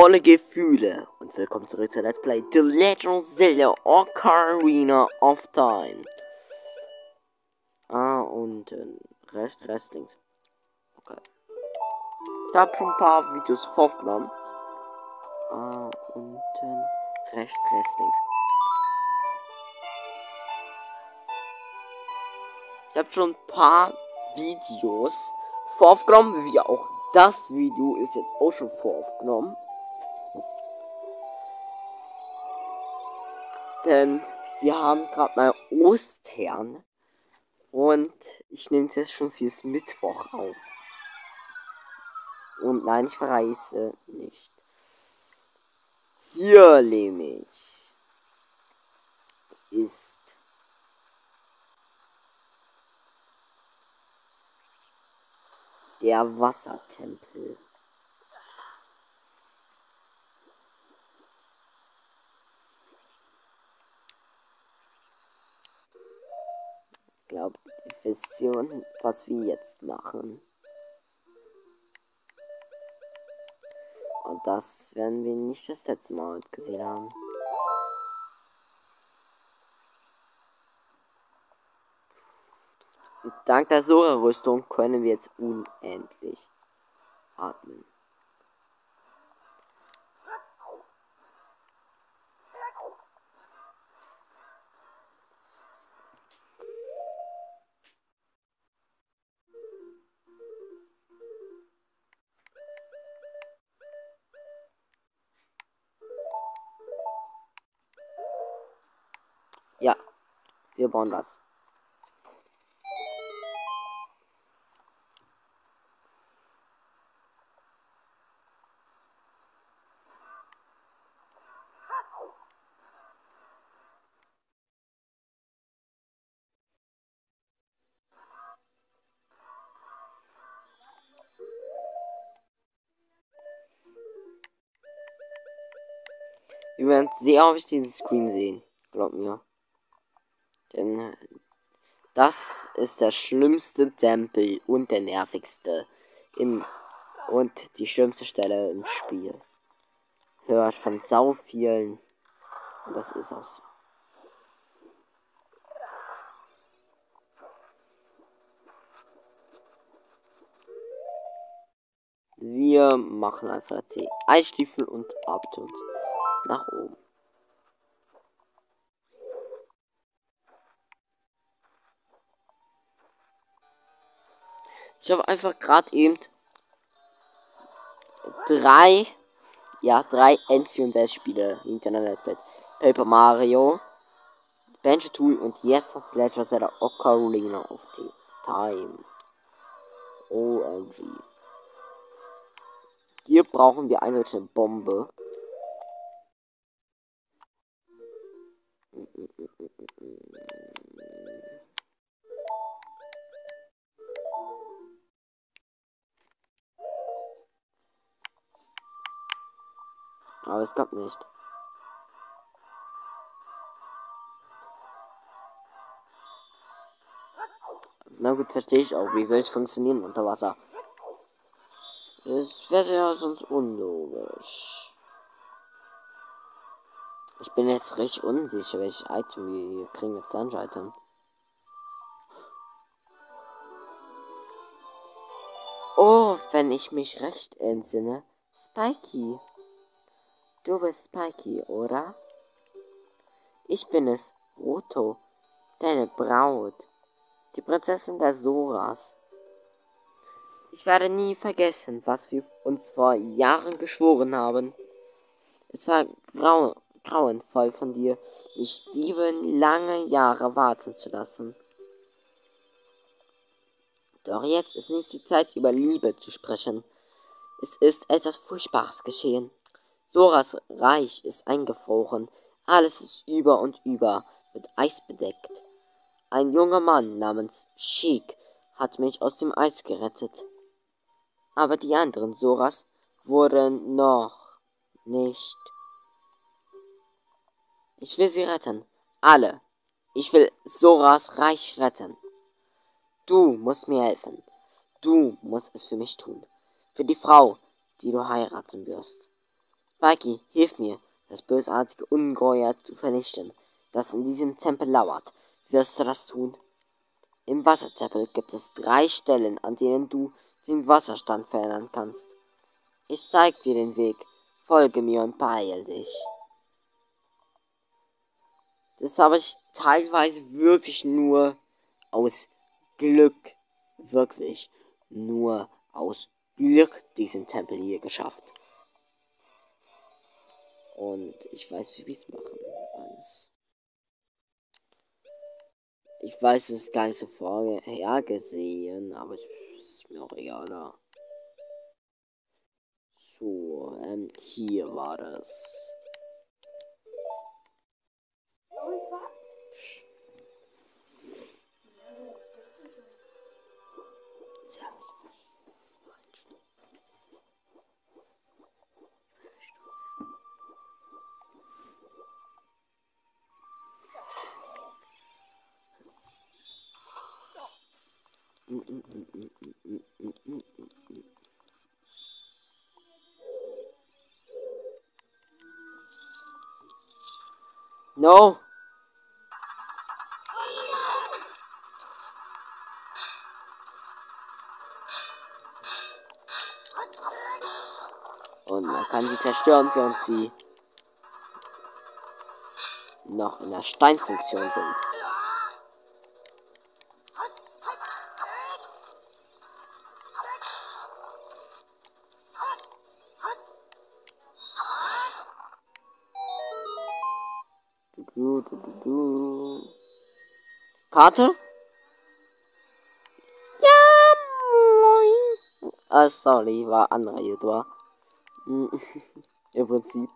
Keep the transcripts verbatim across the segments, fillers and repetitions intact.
volle Gefühle und willkommen zurück zu Let's Play The Legend of Zelda Ocarina of Time. Ah, und äh, Rest, Rest links. Okay. Ich habe schon ein paar Videos vorgenommen. Ah, unten, rechts, rechts, links. Ich habe schon ein paar Videos voraufgenommen, wie auch das Video ist jetzt auch schon voraufgenommen. Denn wir haben gerade mal Ostern und ich nehme es jetzt schon fürs Mittwoch auf. Und nein, ich verreise nicht. Hier nämlich ist der Wassertempel. Ich glaube, die Vision, was wir jetzt machen. Und das werden wir nicht das letzte Mal gesehen haben. Und dank der Sora-Rüstung können wir jetzt unendlich atmen. Ja, wir bauen das. Wir werden sehr häufig dieses Screen sehen, glaub mir. Denn das ist der schlimmste Tempel und der nervigste im und die schlimmste Stelle im Spiel. Hört von sau vielen. Und das ist auch so. Wir machen einfach jetzt die Eisstiefel und ab und nach oben. Ich habe einfach gerade eben drei, ja, drei N vierundsechzig Spiele hintereinander mit Paper Mario, Banjo-Tooie und jetzt hat Legend of Zelda Ocarina of Time. O M G. Hier brauchen wir eine Bombe. Aber es gab nicht. Na gut, verstehe ich auch. Wie soll es funktionieren unter Wasser? Es wäre ja sonst unlogisch. Ich bin jetzt recht unsicher, welches Item wir hier kriegen. Jetzt ein Item. Oh, wenn ich mich recht entsinne. Spikey. Du bist Spikey, oder? Ich bin es, Roto, deine Braut. Die Prinzessin der Zoras. Ich werde nie vergessen, was wir uns vor Jahren geschworen haben. Es war grau grauenvoll von dir, mich sieben lange Jahre warten zu lassen. Doch jetzt ist nicht die Zeit, über Liebe zu sprechen. Es ist etwas Furchtbares geschehen. Zoras Reich ist eingefroren. Alles ist über und über mit Eis bedeckt. Ein junger Mann namens Sheik hat mich aus dem Eis gerettet. Aber die anderen Zoras wurden noch nicht. Ich will sie retten. Alle. Ich will Zoras Reich retten. Du musst mir helfen. Du musst es für mich tun. Für die Frau, die du heiraten wirst. Spiky, hilf mir, das bösartige Ungeheuer zu vernichten, das in diesem Tempel lauert. Wirst du das tun? Im Wassertempel gibt es drei Stellen, an denen du den Wasserstand verändern kannst. Ich zeig dir den Weg. Folge mir und beeil dich. Das habe ich teilweise wirklich nur aus Glück, wirklich nur aus Glück diesen Tempel hier geschafft. Und ich weiß, wie wir es machen. Also ich weiß, es ist gar nicht so vorhergesehen, aber ich, ist mir auch egal. Da. So, ähm, hier war das. No! Und man kann sie zerstören, während sie noch in der Steinfunktion sind. Du, du, du, du. Karte? Ja, moin. Ah, sorry, war anderer YouTuber. Im Prinzip.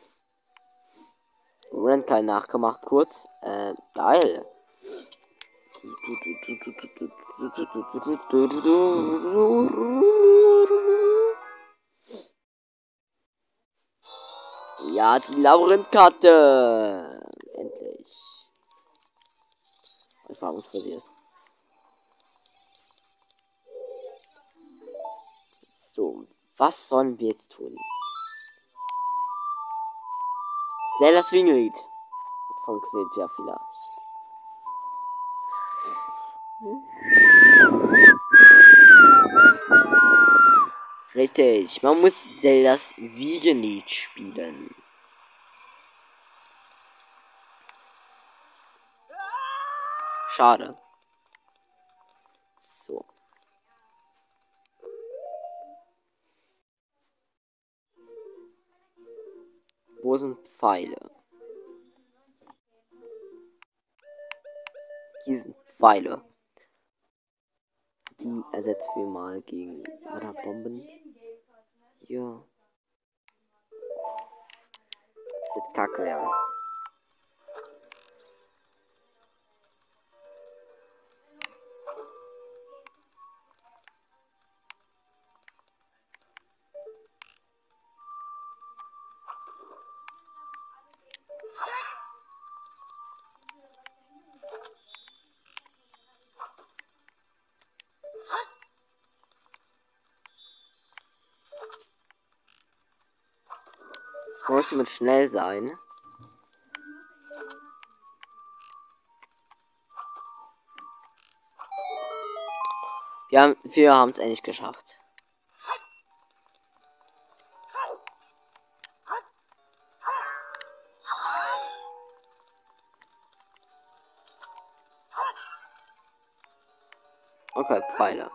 Renkai nachgemacht kurz. Äh, geil. Ja, die Labyrinthkarte. Endlich. Ich frage mich, wo sie ist. So, was sollen wir jetzt tun? Zelda Swinglied. Funktioniert ja vielleicht. Richtig, man muss Zeldas Wiegenlied spielen. Schade. So. Wo sind Pfeile? Hier sind Pfeile. Die ersetzen wir mal gegen oder Bomben. Ja. Das wird kacke, ja. Sollte mit schnell sein. Wir haben wir haben es endlich geschafft. Okay, Pfeile.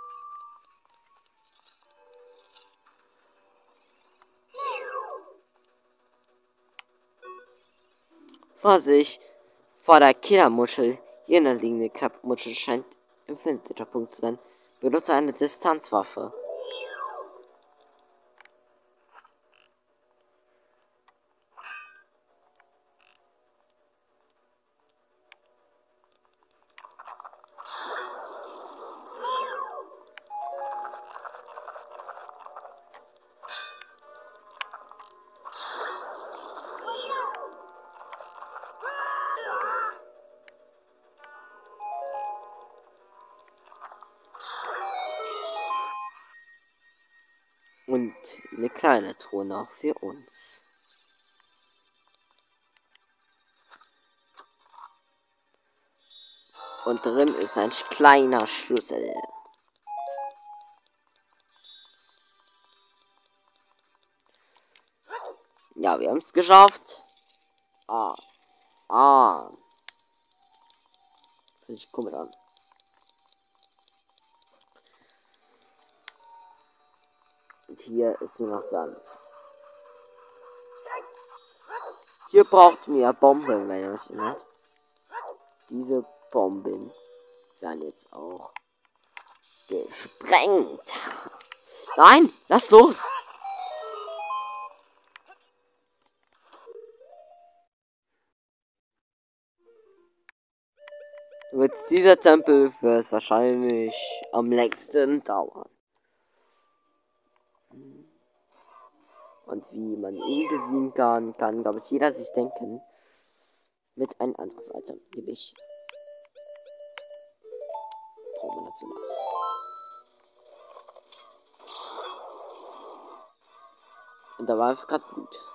Vorsicht! Vor der Killermuschel. Hier in der liegende Klappmuschel scheint empfindlicher Punkt zu sein. Benutze eine Distanzwaffe. Und eine kleine Truhe noch für uns. Und drin ist ein kleiner Schlüssel. Ja, wir haben es geschafft. Ah. Ah. Fühlt sich komisch an. Und hier ist nur noch Sand. Hier braucht ihr Bomben, wenn ihr euch erinnert. Diese Bomben werden jetzt auch gesprengt. Nein, lass los! Mit dieser Tempel wird wahrscheinlich am längsten dauern. Und wie man ihn besiegen kann, kann, glaube ich, jeder sich denken. Mit ein anderes Item. Gebe ich. Brauchen wir dazu was. Und da war einfach gerade gut.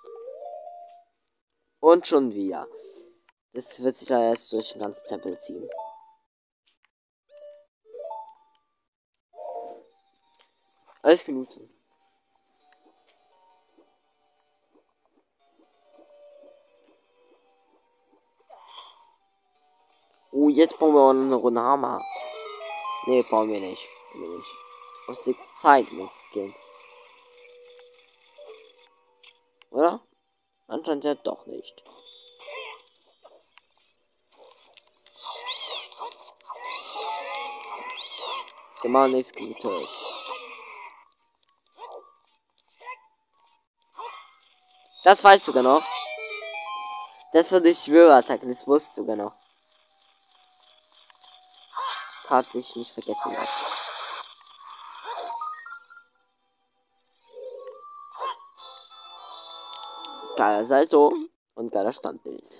Und schon wieder. Das wird sich leider jetzt durch den ganzen Tempel ziehen. Elf Minuten. Oh, jetzt brauchen wir auch noch eine Runde Hammer. Ne, brauchen wir nicht. Wir nicht. Aus der Zeit muss es gehen. Oder? Anscheinend ja doch nicht. Immer nichts Gutes. Das weißt du sogar noch. Das war die Schwörattacke, das wusstest du sogar noch. Das hatte ich nicht vergessen lassen. Geiler Salto und geiler Standbild.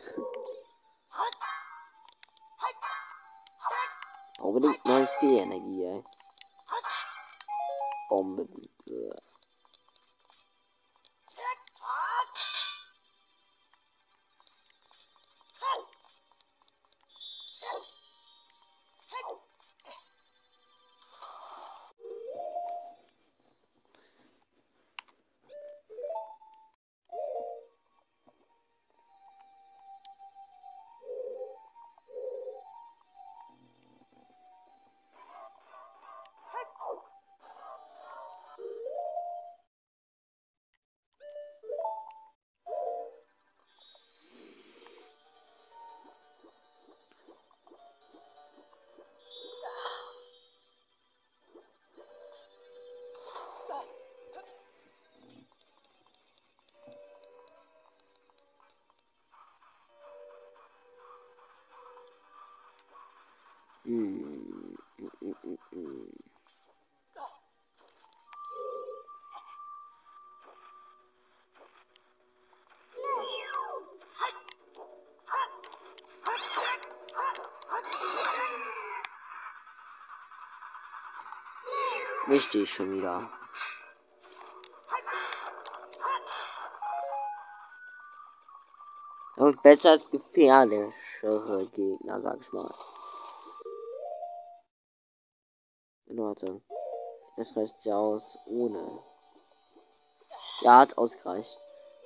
Unbedingt neue Fee-Energie, ey. Bomben. Mm, mm, mm, mm. Richtig schon wieder. Und besser als gefährlichere Gegner, sag ich mal. Warte. Das reicht ja aus ohne. Ja, hat ausgereicht.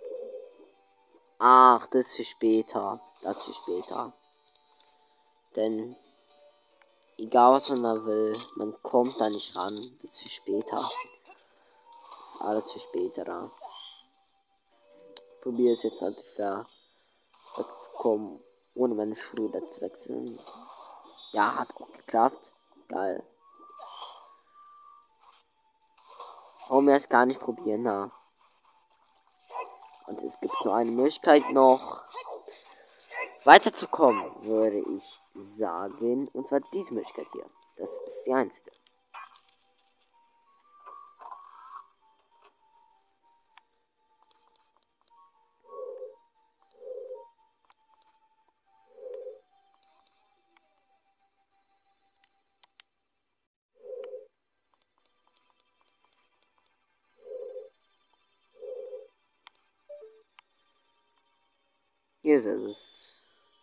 Ach, das ist für später. Das ist für später. Denn egal was man da will, man kommt da nicht ran. Das ist für später. Das ist alles für später da. Probiere es jetzt halt da zu kommen, ohne meine Schule zu wechseln. Ja, hat auch geklappt. Geil. Warum wir es gar nicht probieren, na? Und es gibt nur eine Möglichkeit noch weiterzukommen, würde ich sagen. Und zwar diese Möglichkeit hier. Das ist die einzige. Hier ist es.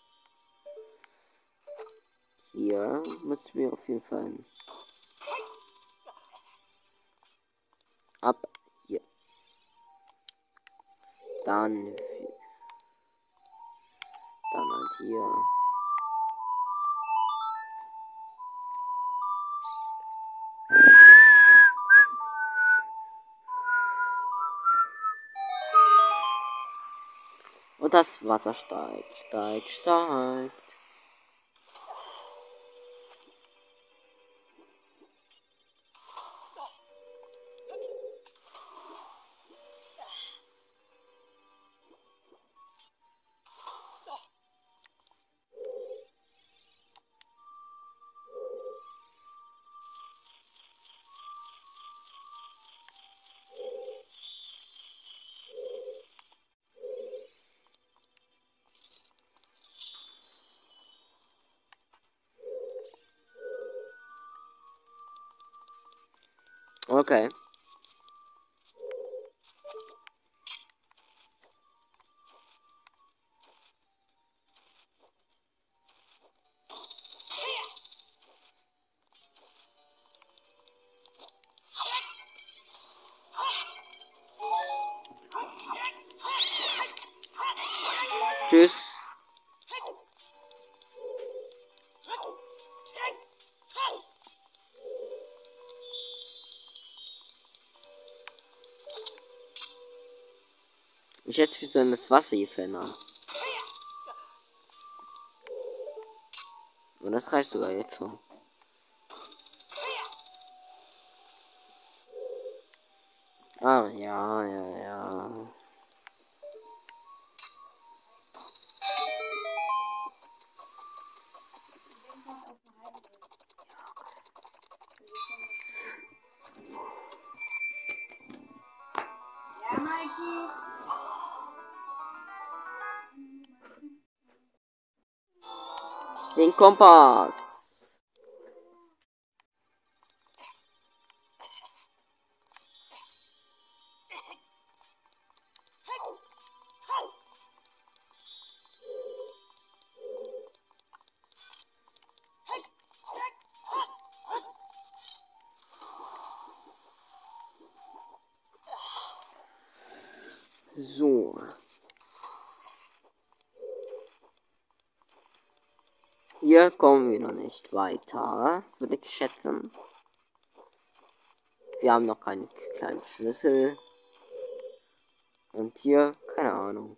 Hier müssen wir auf jeden Fall hin. Ab hier. Dann. Dann halt hier. Und das Wasser steigt, steigt, steigt. Okay. Tschüss. Ich hätte wie so das Wasser hier verändern. Und das reicht sogar jetzt schon. Ah, ja, ja, ja. Den Kompass. So. Hier kommen wir noch nicht weiter, würde ich schätzen. Wir haben noch keinen kleinen Schlüssel. Und hier, keine Ahnung.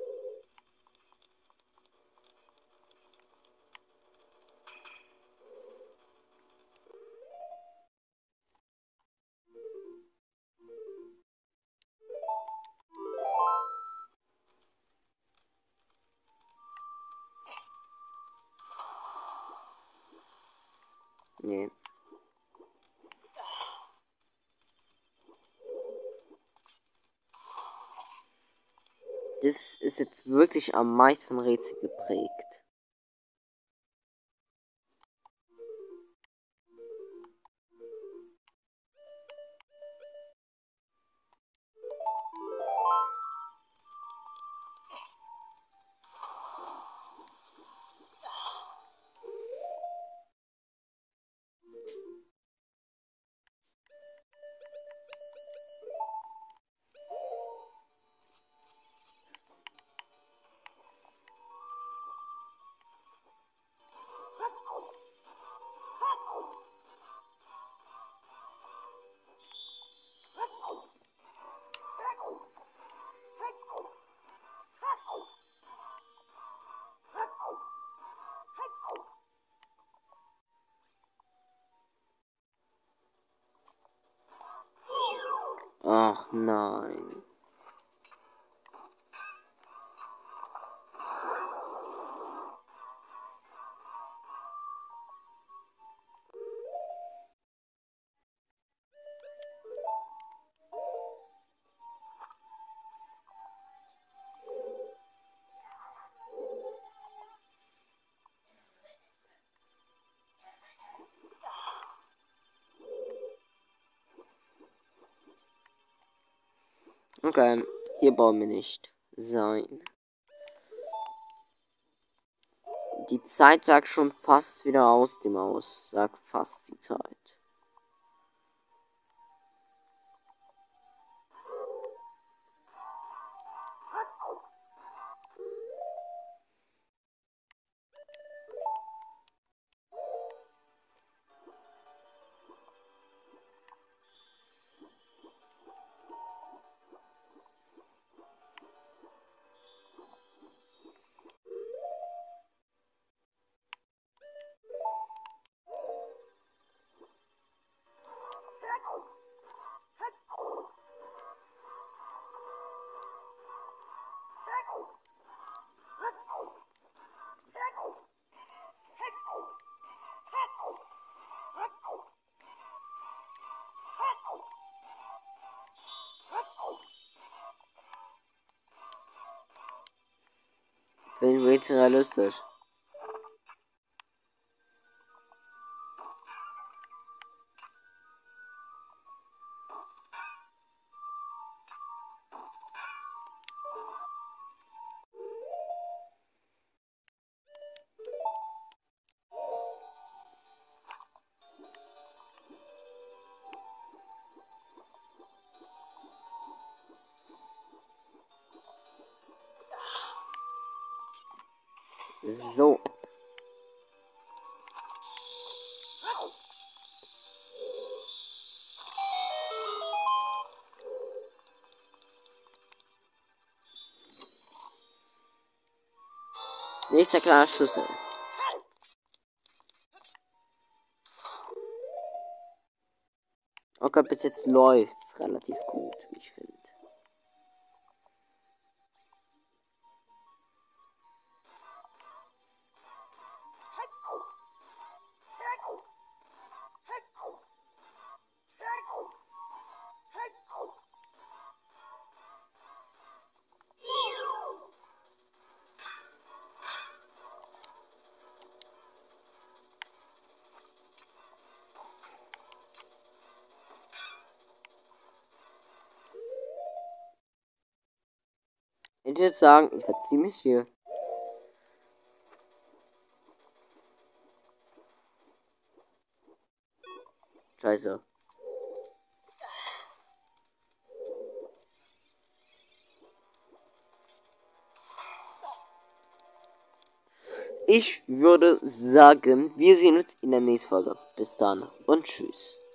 Nee. Das ist jetzt wirklich am meisten von Rätsel geprägt. Ach nein. Okay, hier bauen wir nicht sein. Die Zeit sagt schon fast wieder aus, die Maus sagt fast die Zeit. Finde ich jetzt realistisch. So. Nächster kleiner Schlüssel. Okay, bis jetzt läuft es relativ gut, wie ich finde. Ich würde jetzt sagen, ich verziehe mich hier. Scheiße. Ich würde sagen, wir sehen uns in der nächsten Folge. Bis dann und tschüss.